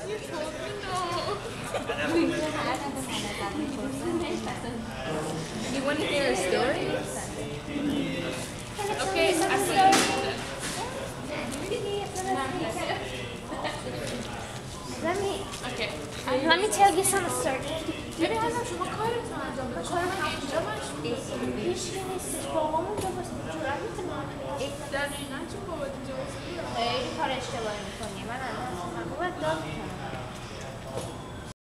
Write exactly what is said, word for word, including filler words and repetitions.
You told me no. You want to hear a story? Okay, I see. Let me Okay. let me tell you some story. ببین ازم شما کارتون انجام بده. شما اینجا مشغول. هیچ کی نیستش بابام اونجا واسه جرأت دقیقاً چون بابات اینجا واسه خیلی کار اشتباهی میکنی. من الان باید داد کنم.